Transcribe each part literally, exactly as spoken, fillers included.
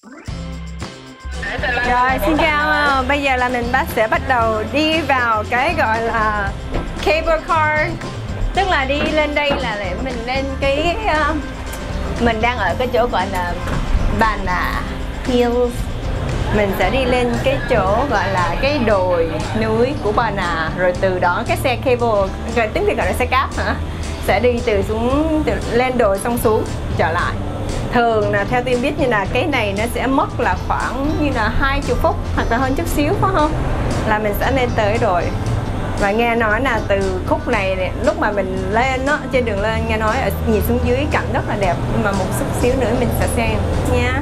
Rồi, xin chào. Bây giờ là mình bắt sẽ bắt đầu đi vào cái gọi là cable car. Tức là đi lên đây là để mình lên cái uh, mình đang ở cái chỗ gọi là Banana Hills. Mình sẽ đi lên cái chỗ gọi là cái đồi núi của Banana. Rồi từ đó cái xe cable, rồi tiếng Việt gọi là xe cáp hả? Sẽ đi từ xuống, từ lên đồi xong xuống trở lại. Thường là theo Tiên biết như là cái này nó sẽ mất là khoảng như là hai mươi phút hoặc là hơn chút xíu phải không? Là mình sẽ lên tới rồi. Và nghe nói là từ khúc này lúc mà mình lên đó, trên đường lên nghe nói ở nhìn xuống dưới cảnh rất là đẹp, nhưng mà một chút xíu nữa mình sẽ xem nha.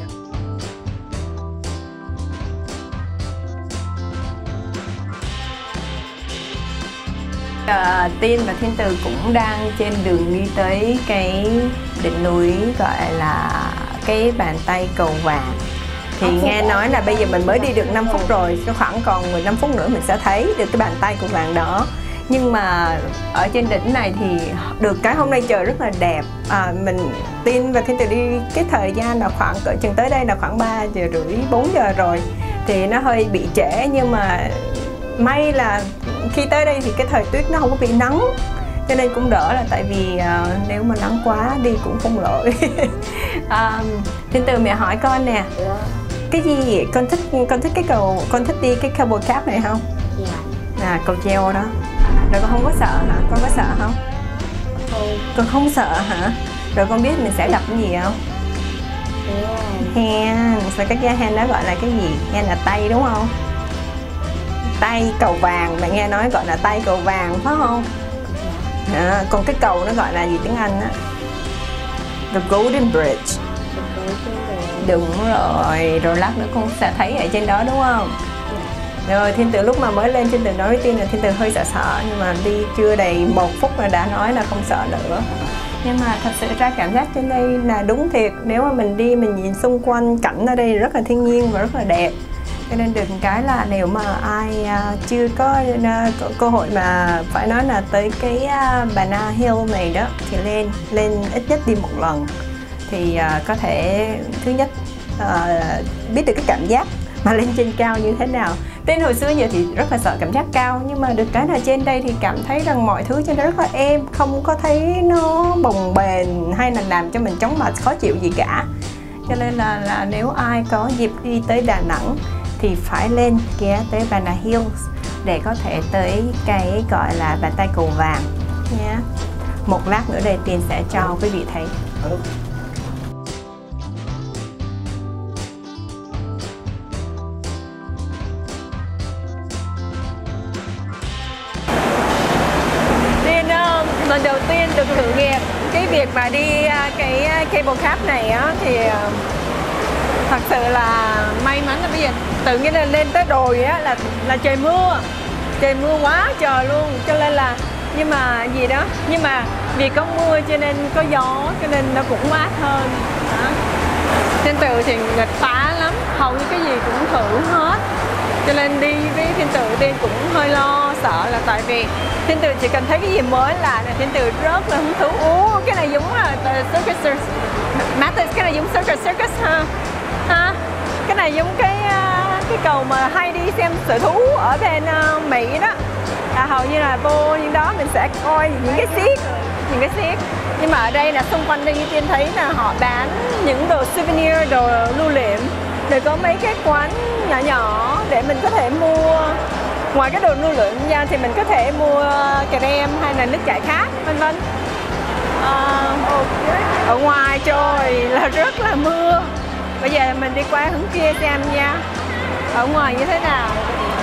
Uh, Tiên và Thiên Từ cũng đang trên đường đi tới cái đỉnh núi gọi là cái bàn tay cầu vàng. Thì nghe nói là bây giờ mình mới đi được năm phút rồi, khoảng còn mười lăm phút nữa mình sẽ thấy được cái bàn tay cầu vàng đó. Nhưng mà ở trên đỉnh này thì được cái hôm nay trời rất là đẹp. à, Mình Tiên và Thiên Từ đi cái thời gian là khoảng cỡ chừng tới đây là khoảng ba giờ rưỡi bốn giờ rồi, thì nó hơi bị trễ, nhưng mà may là khi tới đây thì cái thời tuyết nó không có bị nắng, cho nên cũng đỡ, là tại vì uh, nếu mà nắng quá đi cũng không lội. uh, Thiên Từ mẹ hỏi con nè, cái gì vậy? Con thích con thích cái cầu, con thích đi cái cable cab này không? Dạ. À, cầu treo đó. Rồi con không có sợ hả? Con có sợ không? Không. Con không sợ hả? Rồi con biết mình sẽ gặp cái gì không? Hand. Rồi cái hand đó gọi là cái gì? Hand là tay đúng không? Tay cầu vàng, mẹ nghe nói gọi là tay cầu vàng phải không? À, còn cái cầu nó gọi là gì tiếng Anh á? The Golden Bridge. Đúng rồi, rồi lát nữa con sẽ thấy ở trên đó đúng không? Rồi Thiên Từ lúc mà mới lên trên đường nói với Tiên là Thiên Từ hơi sợ sợ, nhưng mà đi chưa đầy một phút là đã nói là không sợ nữa. Nhưng mà thật sự ra cảm giác trên đây là đúng thiệt, nếu mà mình đi mình nhìn xung quanh cảnh ở đây rất là thiên nhiên và rất là đẹp. Cho nên được cái là nếu mà ai uh, chưa có, uh, có cơ hội mà phải nói là tới cái uh, Banana Hill này đó, thì lên lên ít nhất đi một lần thì uh, có thể thứ nhất uh, biết được cái cảm giác mà lên trên cao như thế nào. Tên hồi xưa giờ thì rất là sợ cảm giác cao, nhưng mà được cái là trên đây thì cảm thấy rằng mọi thứ trên đây rất là êm, không có thấy nó bồng bềnh hay là làm cho mình chóng mặt khó chịu gì cả. Cho nên là, là nếu ai có dịp đi tới Đà Nẵng thì phải lên ghé tới Banana Hills để có thể tới cái gọi là bàn tay cầu vàng nha. Một lát nữa đây Tiên sẽ cho quý vị thấy. Tiên lần đầu tiên được thử nghiệm cái việc mà đi cái cable cab này á, thì thật sự là may mắn là bây giờ tự nhiên là lên tới đồi á là là trời mưa, trời mưa quá trời luôn, cho nên là nhưng mà gì đó nhưng mà vì có mưa cho nên có gió, cho nên nó cũng mát hơn đó. Thiên Từ thì nghịch phá lắm, hầu như cái gì cũng thử hết, cho nên đi với Thiên Từ Tiên cũng hơi lo sợ, là tại vì Thiên Từ chỉ cần thấy cái gì mới lạ là Thiên Từ rất là hứng thú. Ủa cái này giống là circus, Mathis, cái này giống circus circus ha. Ha, cái này giống cái cái cầu mà hay đi xem sở thú ở bên uh, Mỹ đó, là hầu như là vô những đó mình sẽ coi những cái xiếc, những cái xiếc. Nhưng mà ở đây là xung quanh đây như Tiên thấy là họ bán những đồ souvenir, đồ lưu niệm, rồi có mấy cái quán nhỏ nhỏ để mình có thể mua. Ngoài cái đồ lưu niệm ra thì mình có thể mua kem hay là nước giải khát vân vân. À, ở ngoài trời là rất là mưa. Bây giờ mình đi qua hướng kia xem nha, ở ngoài như thế nào.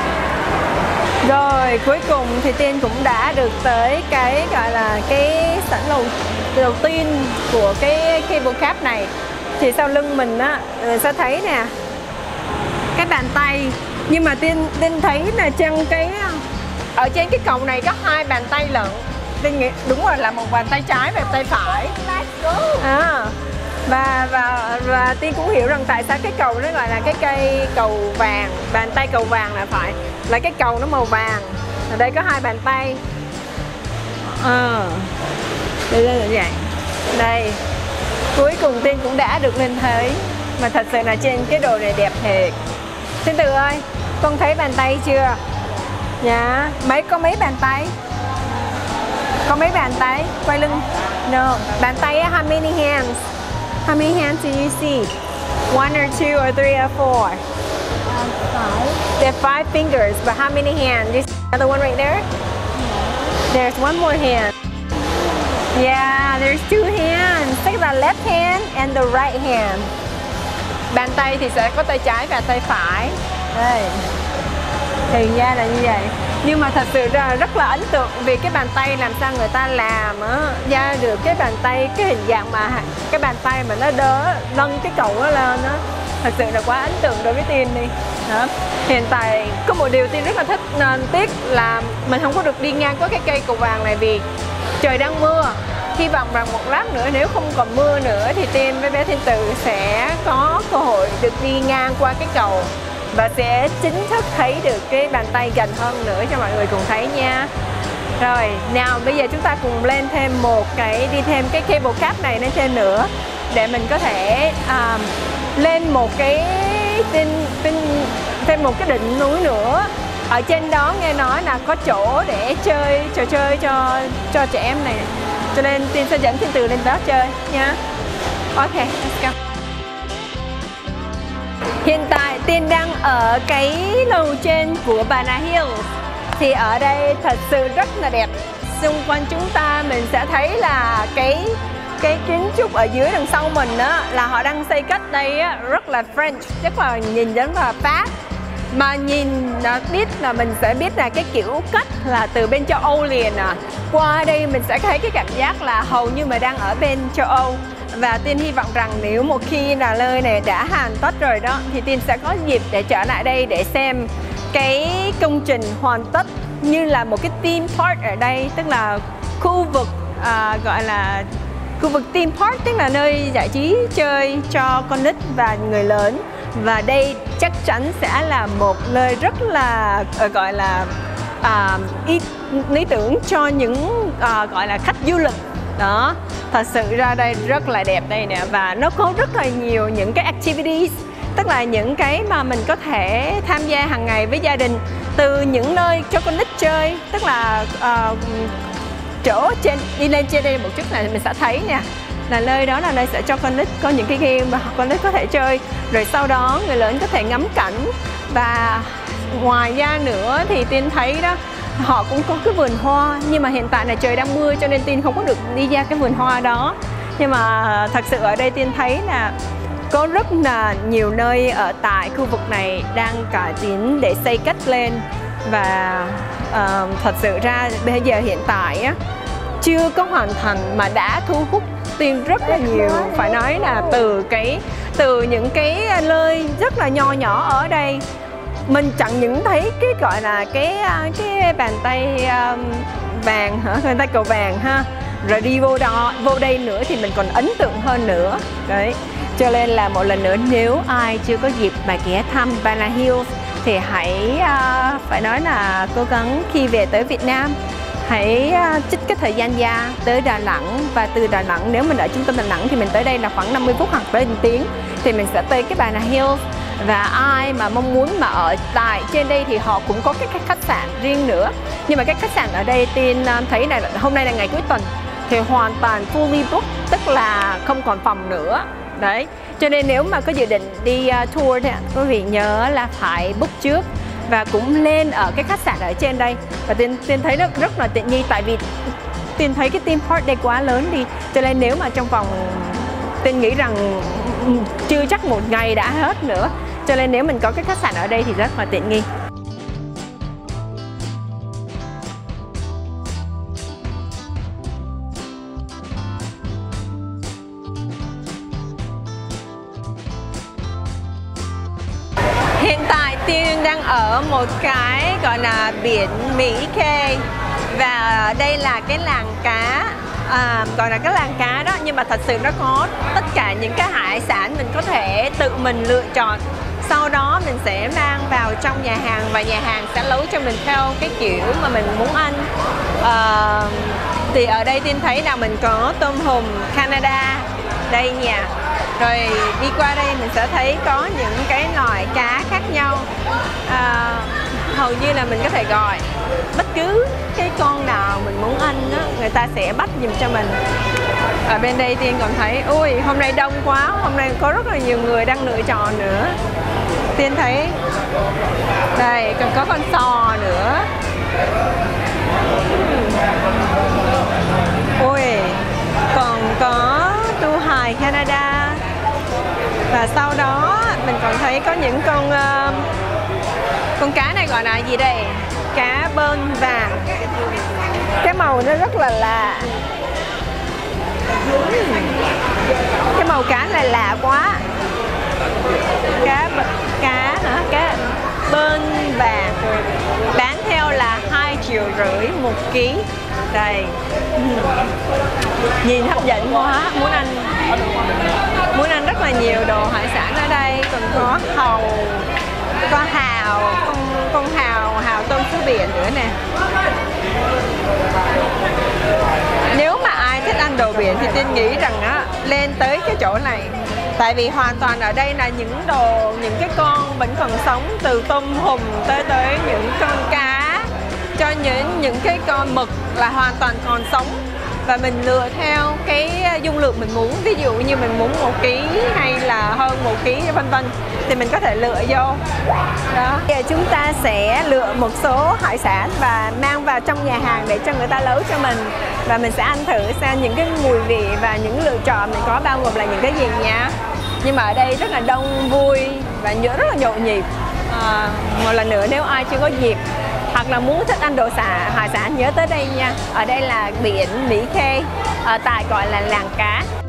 Rồi cuối cùng thì Tiên cũng đã được tới cái gọi là cái sảnh đầu, đầu tiên của cái cable cab này. Thì sau lưng mình á sẽ thấy nè cái bàn tay, nhưng mà Tiên Tiên thấy là trong cái ở trên cái cầu này có hai bàn tay lận. Tiên nghĩ đúng rồi, là một bàn tay trái và tay phải. À, và và và Tiên cũng hiểu rằng tại sao cái cầu nó gọi là cái cây cầu vàng, bàn tay cầu vàng là phải là cái cầu nó màu vàng. Ở đây có hai bàn tay. À, đây là vậy. Đây, cuối cùng Tiên cũng đã được lên thấy Mà thật sự là trên cái đồ này đẹp thiệt. Thiên Từ ơi, con thấy bàn tay chưa? Dạ, mấy có mấy bàn tay? Có mấy bàn tay? Quay lưng. No, bàn tay á, how many hands? How many hands do you see? One or two or three or four? Um, five. There are five fingers, but how many hands? You see another one right there? There's one more hand. Yeah, there's two hands. Tức là left hand and the right hand. Bàn tay thì sẽ có tay trái và tay phải. Đây. Thì ra là như vậy. Nhưng mà thật sự ra rất là ấn tượng vì cái bàn tay làm sao người ta làm á ra được cái bàn tay, cái hình dạng mà cái bàn tay mà nó đỡ nâng cái cầu nó lên á, thật sự là quá ấn tượng đối với Tiên đi. Đó. Hiện tại có một điều Tiên rất là thích, nên tiếc là mình không có được đi ngang qua cái cây cầu vàng này vì trời đang mưa. Hy vọng rằng một lát nữa nếu không còn mưa nữa thì Tiên với bé Thiên Từ sẽ có cơ hội được đi ngang qua cái cầu và sẽ chính thức thấy được cái bàn tay gần hơn nữa cho mọi người cùng thấy nha. Rồi, nào bây giờ chúng ta cùng lên thêm một cái, đi thêm cái cable cáp này lên trên nữa để mình có thể um, lên một cái tin, tin, thêm một cái đỉnh núi nữa. Ở trên đó nghe nói là có chỗ để chơi trò chơi cho cho trẻ em này, cho nên Tiên sẽ dẫn Thiên Từ lên đó chơi nha. Ok, let's go. Hiện tại Tiên đang ở cái lầu trên của Banana Hills. Thì ở đây thật sự rất là đẹp. Xung quanh chúng ta mình sẽ thấy là cái cái kiến trúc ở dưới đằng sau mình á, là họ đang xây cách đây á, rất là French, chắc là nhìn rất là Pháp. Mà nhìn đã biết là mình sẽ biết là cái kiểu cách là từ bên châu Âu liền à. Qua đây mình sẽ thấy cái cảm giác là hầu như mình đang ở bên châu Âu. Và Tiên hy vọng rằng nếu một khi là nơi này đã hoàn tất rồi đó thì Tiên sẽ có dịp để trở lại đây để xem cái công trình hoàn tất như là một cái theme park ở đây, tức là khu vực à, gọi là khu vực theme park, tức là nơi giải trí chơi cho con nít và người lớn. Và đây chắc chắn sẽ là một nơi rất là uh, gọi là uh, ý, lý tưởng cho những uh, gọi là khách du lịch. Đó, thật sự ra đây rất là đẹp đây nè, và nó có rất là nhiều những cái activities, tức là những cái mà mình có thể tham gia hàng ngày với gia đình, từ những nơi cho con nít chơi, tức là uh, chỗ trên đi lên trên đây một chút này mình sẽ thấy nè, là nơi đó là nơi sẽ cho con nít có những cái game mà con nít có thể chơi, rồi sau đó người lớn có thể ngắm cảnh. Và ngoài ra nữa thì Tiên thấy đó, họ cũng có cái vườn hoa, nhưng mà hiện tại là trời đang mưa cho nên Tiên không có được đi ra cái vườn hoa đó. Nhưng mà thật sự ở đây Tiên thấy là có rất là nhiều nơi ở tại khu vực này đang cải tiến để xây cách lên. Và uh, thật sự ra bây giờ hiện tại á, chưa có hoàn thành mà đã thu hút Tiên rất là nhiều. Phải nói là từ cái từ những cái nơi rất là nho nhỏ ở đây, mình chẳng những thấy cái gọi là cái cái bàn tay um, vàng hả, bàn tay cầu vàng ha, rồi đi vô đó vô đây nữa thì mình còn ấn tượng hơn nữa đấy. Cho nên là một lần nữa, nếu ai chưa có dịp mà ghé thăm Banana Hills thì hãy uh, phải nói là cố gắng khi về tới Việt Nam hãy uh, trích cái thời gian ra tới Đà Nẵng. Và từ Đà Nẵng, nếu mình ở trung tâm Đà Nẵng thì mình tới đây là khoảng năm mươi phút hoặc tới một tiếng, thì mình sẽ tới cái Banana Hills. Và ai mà mong muốn mà ở tại trên đây thì họ cũng có cái khách sạn riêng nữa. Nhưng mà cái khách sạn ở đây Tiên thấy là hôm nay là ngày cuối tuần thì hoàn toàn fully booked, tức là không còn phòng nữa. Đấy, cho nên nếu mà có dự định đi uh, tour thì quý vị nhớ là phải book trước và cũng lên ở cái khách sạn ở trên đây. Và Tiên, Tiên thấy rất, rất là tiện nghi, tại vì Tiên thấy cái theme park đây quá lớn đi, cho nên nếu mà trong vòng, Tiên nghĩ rằng chưa chắc một ngày đã hết nữa, cho nên nếu mình có cái khách sạn ở đây thì rất là tiện nghi. Hiện tại Tiên đang ở một cái gọi là biển Mỹ Khê, và đây là cái làng cá, à, gọi là cái làng cá đó, nhưng mà thật sự nó có tất cả những cái hải sản mình có thể tự mình lựa chọn. Sau đó mình sẽ mang vào trong nhà hàng và nhà hàng sẽ nấu cho mình theo cái kiểu mà mình muốn ăn. À, thì ở đây Tiên thấy là mình có tôm hùm Canada đây nha, Rồi đi qua đây mình sẽ thấy có những cái loại cá khác nhau. À, hầu như là mình có thể gọi bất cứ cái con nào mình muốn ăn đó, người ta sẽ bắt giùm cho mình. Ở bên đây Tiên còn thấy, ui hôm nay đông quá, hôm nay có rất là nhiều người đang lựa chọn nữa. Tiên thấy đây còn có con sò nữa. Ui còn có tu hài Canada. Và sau đó mình còn thấy có những con uh, con cá này gọi là gì đây? Cá bơn vàng. Cái màu nó rất là lạ. Cái màu cá này lạ quá. Cá cá hả? Cá bơn vàng. Bán theo là hai triệu rưỡi một ký. Đây. Nhìn hấp dẫn quá, muốn ăn muốn ăn rất là nhiều đồ hải sản ở đây. Còn có hàu, có hào, con con hào, hào tôm suối biển nữa nè. Nếu mà ai thích ăn đồ biển thì Tiên nghĩ rằng á lên tới cái chỗ này. Tại vì hoàn toàn ở đây là những đồ, những cái con vẫn còn sống, từ tôm hùm tới tới những con cá, cho những những cái con mực là hoàn toàn còn sống. Và mình lựa theo cái dung lượng mình muốn. Ví dụ như mình muốn một ký hay là hơn một ký vân vân thì mình có thể lựa vô. Đó. Bây giờ chúng ta sẽ lựa một số hải sản và mang vào trong nhà hàng để cho người ta nấu cho mình. Và mình sẽ ăn thử xem những cái mùi vị và những lựa chọn mình có bao gồm là những cái gì nha. Nhưng mà ở đây rất là đông vui và rất là nhộn nhịp. À, một lần nữa nếu ai chưa có dịp hoặc là muốn thích ăn đồ xả hải sản nhớ tới đây nha. Ở đây là biển Mỹ Khê, ở tại gọi là làng cá.